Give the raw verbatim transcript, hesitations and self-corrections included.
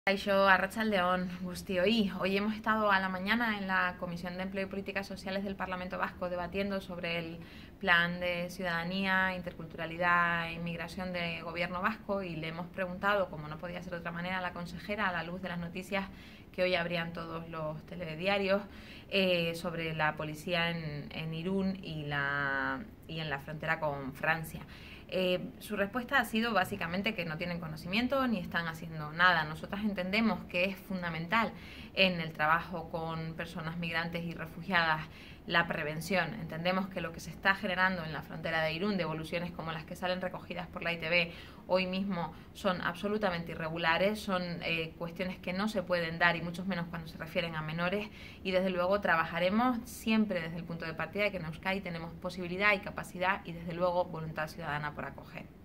Kaixo, Arratsaldeon, guztioi. Hoy hemos estado a la mañana en la Comisión de Empleo y Políticas Sociales del Parlamento Vasco debatiendo sobre el plan de ciudadanía, interculturalidad e inmigración de gobierno vasco y le hemos preguntado, como no podía ser de otra manera, a la consejera, a la luz de las noticias que hoy abrían todos los telediarios, eh, sobre la policía en, en Irún y, la, y en la frontera con Francia. Eh, su respuesta ha sido básicamente que no tienen conocimiento ni están haciendo nada. Nosotras entendemos que es fundamental en el trabajo con personas migrantes y refugiadas la prevención. Entendemos que lo que se está generando en la frontera de Irún, devoluciones como las que salen recogidas por la I T B hoy mismo, son absolutamente irregulares, son eh, cuestiones que no se pueden dar y mucho menos cuando se refieren a menores, y desde luego trabajaremos siempre desde el punto de partida de que en Euskadi tenemos posibilidad y capacidad y desde luego voluntad ciudadana por acoger.